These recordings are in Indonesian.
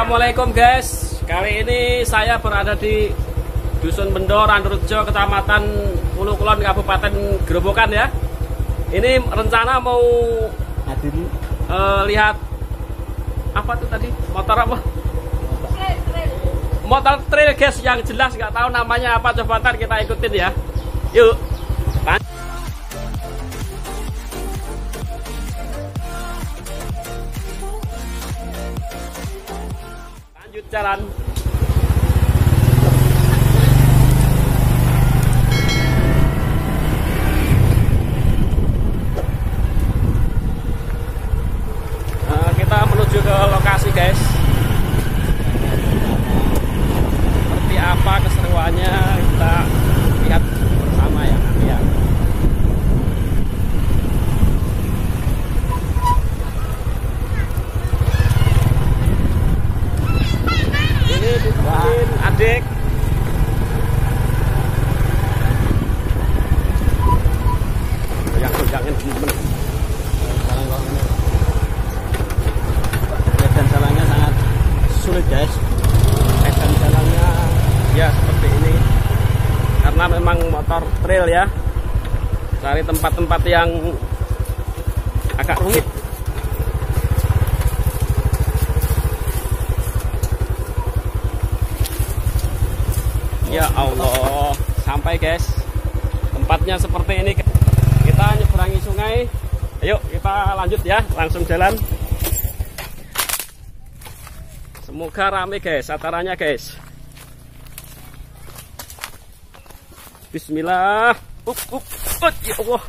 Assalamualaikum guys. Kali ini saya berada di Dusun Bendor, Andurjo, Kecamatan Pulau Kulon, Kabupaten Gerobokan ya. Ini rencana mau lihat apa tuh tadi? Motor apa? Motor trail guys, yang jelas nggak tahu namanya apa. Coba ntar kita ikutin ya. Yuk. Lanjut jalan. Kita menuju ke lokasi guys. Seperti apa keseruannya kita lihat bersama ya nanti ya. Ini dibikin adik. Goyang-goyangin temen. Medan jalannya sangat sulit guys. Medan jalannya ya seperti ini. Karena memang motor trail ya. Cari tempat-tempat yang agak rumit. Ya Allah, sampai guys. Tempatnya seperti ini. Kita nyeberangi sungai. Ayo kita lanjut ya, langsung jalan. Semoga rame guys acaranya guys. Bismillah. Ya Allah.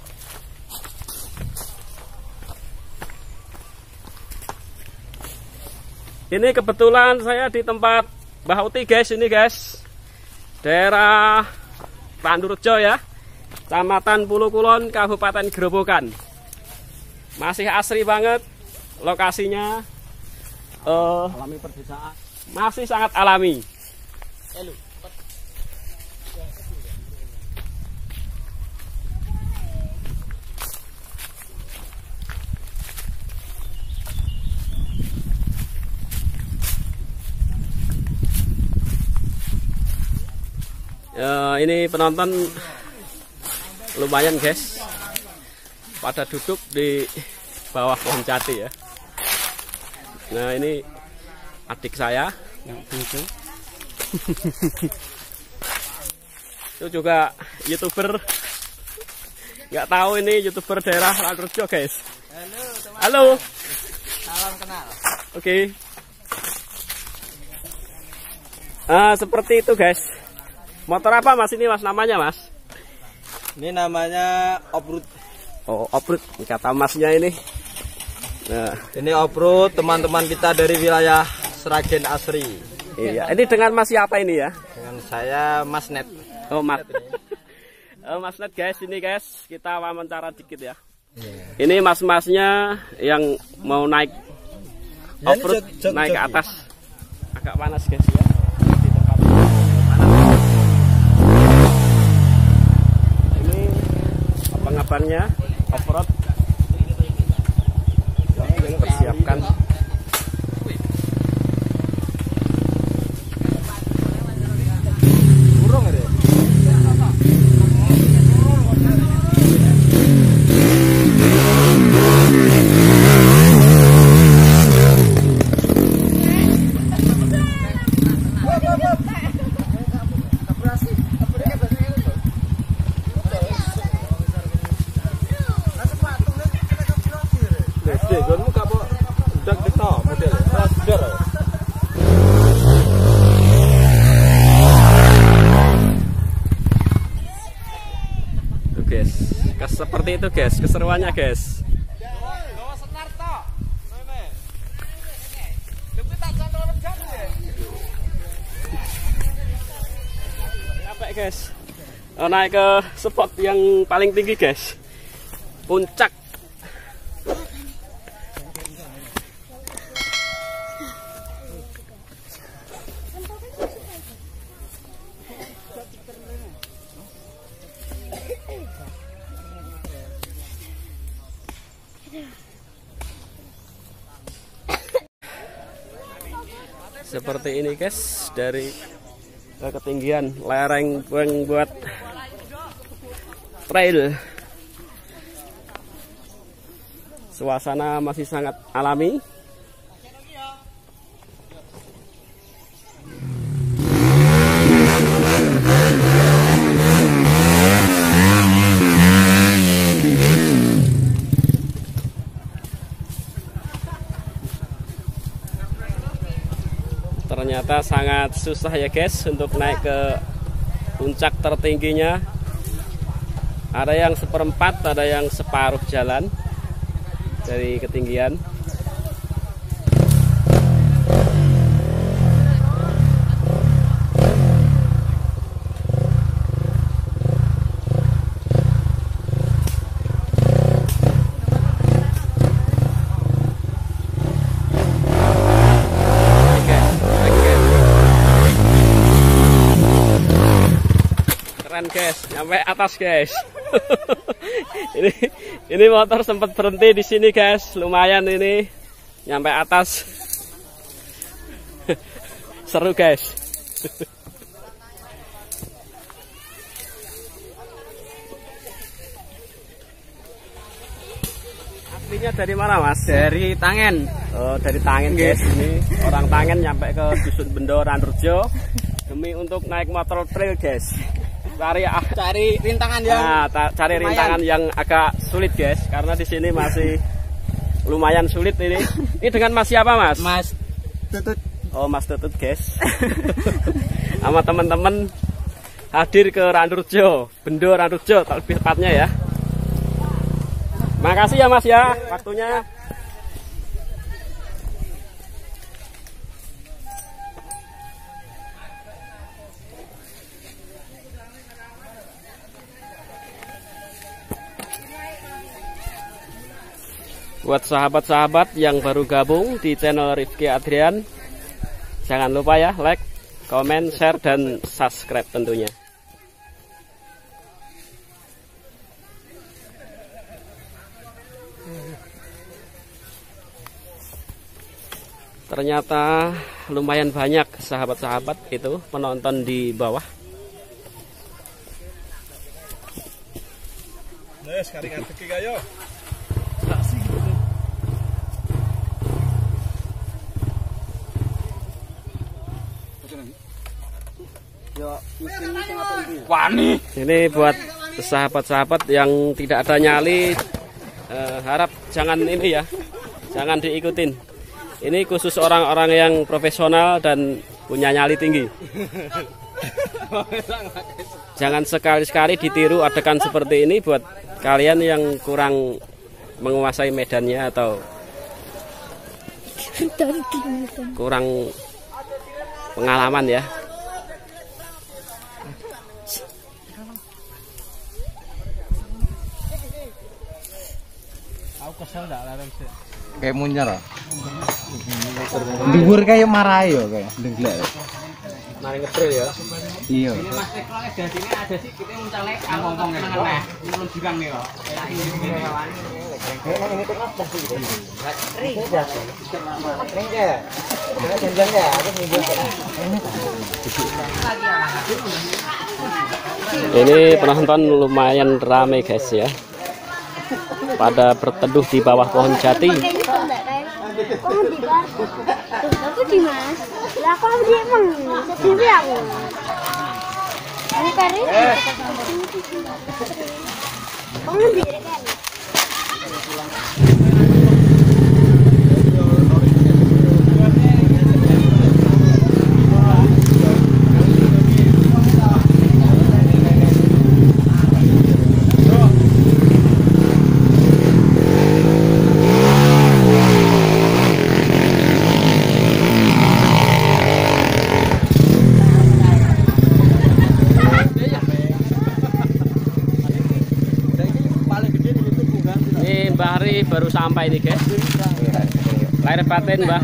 Ini kebetulan saya di tempat Mbah Uti guys, ini guys. Daerah Andurjo ya, Kecamatan Pulau Kulon, Kabupaten Gerobokan. Masih asri banget lokasinya. Alami perdesaan. Masih sangat alami. Ini penonton lumayan guys, pada duduk di bawah pohon jati ya. Nah ini adik saya yang itu. Itu juga YouTuber. Nggak tahu ini YouTuber daerah Andurjo guys. Halo teman. Halo. Salam kenal. Oke. Seperti itu guys. Motor apa mas ini mas namanya mas? Ini namanya off-road. Oh off-road kata masnya ini. Nah Ini off-road teman-teman kita dari wilayah Sragen Asri. iya, ini dengan mas siapa ini ya? Dengan saya Mas Net. Oh mas. Mas Net guys, ini guys kita wawancara dikit ya. Ini mas-masnya yang mau naik off-road, naik ke atas. Agak panas guys ya. Abang-abangnya off-road yang persiapkan. Seperti itu guys, keseruannya guys. Capek guys. Naik ke spot yang paling tinggi guys, puncak. seperti ini guys, dari ketinggian lereng yang buat trail. Suasana masih sangat alami. Ternyata sangat susah ya guys untuk naik ke puncak tertingginya. Ada yang seperempat, ada yang separuh jalan dari ketinggian. Keren guys, sampai atas guys. ini motor sempat berhenti di sini guys, lumayan ini nyampe atas. Seru guys. Aslinya dari mana mas? Dari Tangen. Oh, dari Tangen guys. Ini orang Tangen nyampe ke Dusun Bendo Randurjo demi untuk naik motor trail guys. Cari rintangan yang cari rintangan yang agak sulit guys, karena di sini masih lumayan sulit ini. Ini dengan Mas siapa Mas? Mas Tutut. Oh Mas Tutut guys. Sama teman-teman hadir ke Randurjo, Bendo Randurjo lebih tepatnya ya. Makasih ya Mas ya waktunya. Buat sahabat-sahabat yang baru gabung di channel Rifki Adrian, jangan lupa ya like, komen, share, dan subscribe tentunya. Ternyata lumayan banyak sahabat-sahabat itu penonton di bawah. Sekarang ngadeki kayo. Wani. Ini buat sahabat-sahabat yang tidak ada nyali, harap jangan ini ya, jangan diikutin. Ini khusus orang-orang yang profesional dan punya nyali tinggi. Jangan sekali-sekali ditiru adegan seperti ini buat kalian yang kurang menguasai medannya atau kurang pengalaman ya. Kayak munyar lah. Dhuwur kayak marah yo kayak denglek. Mari ngetril ya. Iya. Ini Mas Teklo ada sini ada sih kita muncalnya ngomong nengah. Belum jirang nih kok. Ini penonton lumayan ramai guys ya. Pada berteduh di bawah pohon jati. Aku di Mas. Lah kok dia emang sendiri aku. Ini kari. Kamu di kan. Baru sampai nih guys. Lahir batin Mbah.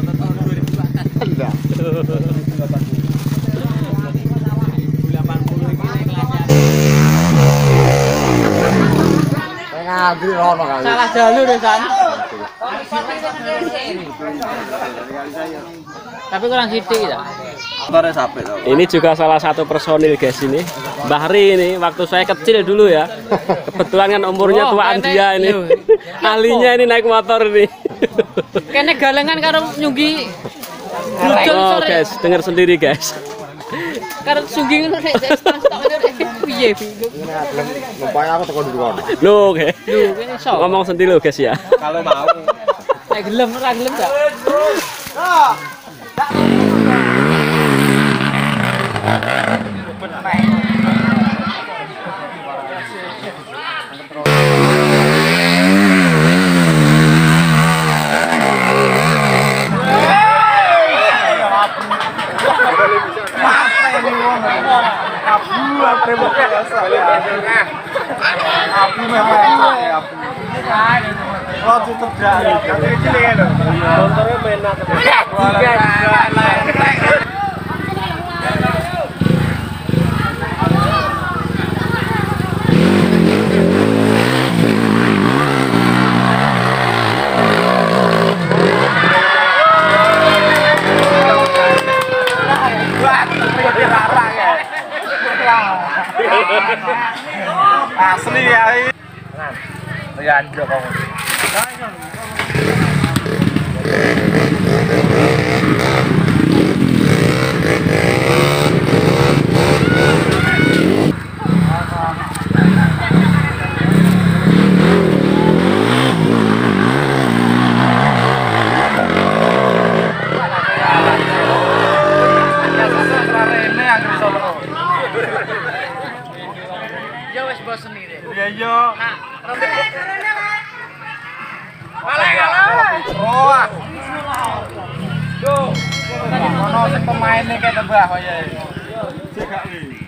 Salah jalur deh San. Tapi kurang sidik ya. Motornya sampai tau. Ini juga salah satu personil guys ini. Bahri ini waktu saya kecil dulu ya. Kebetulan kan umurnya tuaan dia ini. Ahlinya ini naik motor ini. Kene galengan karo nyunggi. Oh guys, dengar sendiri guys. Karo nyunggi ngono nek piye Lumpaya aku tekan dulu. Loh, oke. Lho, kene iso. Ngomong sendiri loh guys ya. Kalau mau. Nek gelem ora gelem gak? Asli ya. Ya anjir kok. Ya wis bosen iki. Iya iya. Oh. Yo. Ono sing pemaine kayak tebah ya. Cek gak iki.